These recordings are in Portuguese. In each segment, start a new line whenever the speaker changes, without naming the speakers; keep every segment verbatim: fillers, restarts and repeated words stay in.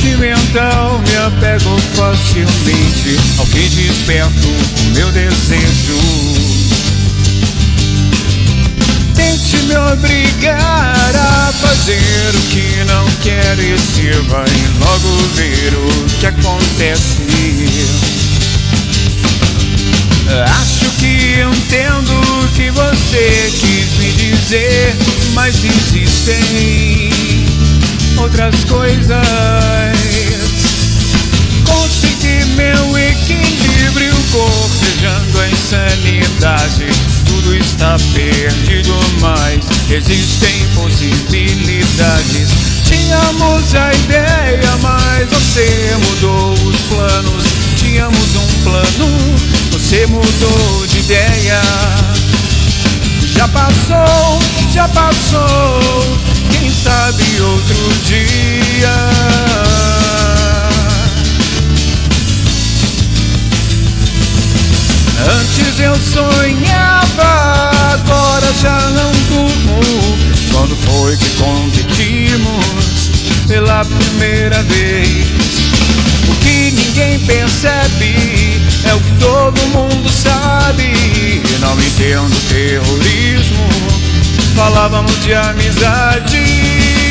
sentimental, me apego facilmente ao que desperta o meu desejo. Tente me obrigar a fazer o que não quero e você vai logo ver o que acontece. Acho que entendo o que você quis me dizer, mas existem outras coisas. Consegui meu equilíbrio, cortejando a insanidade. Tudo está perdido, mas existem possibilidades. Tínhamos a ideia, mas você mudou os planos. Tínhamos um plano, você mudou de ideia. Já passou, já passou, quem sabe outro dia. Antes eu sonhava, agora já não durmo. Quando foi que competimos pela primeira vez? O que ninguém percebe é o que todo mundo sabe. Não entendo terrorismo, falávamos de amizade.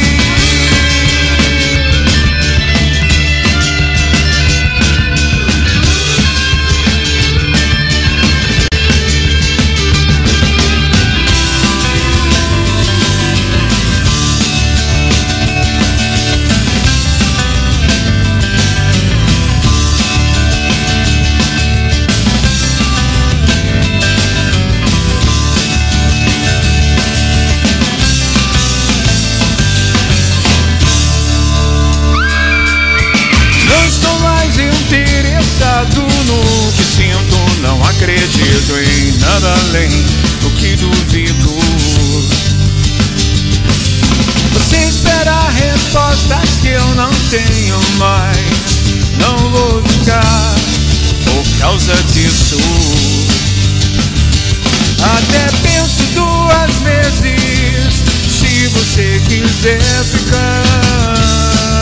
No que sinto, não acredito em nada além do que duvido. Você espera respostas que eu não tenho mais. Não vou ficar por causa disso. Até penso duas vezes se você quiser ficar.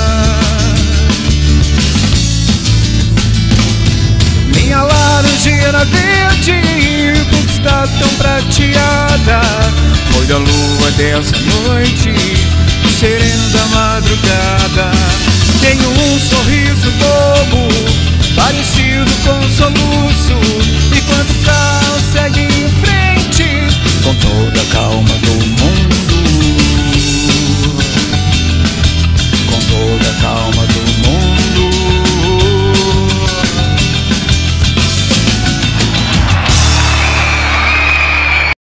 Minha laranjeira verde, por que está tão prateada? Foi da lua dessa noite, sereno da madrugada. Tenho um sorriso bobo, parecido com um soluço. E quando o carro segue em frente, com toda a calma do mundo, com toda a calma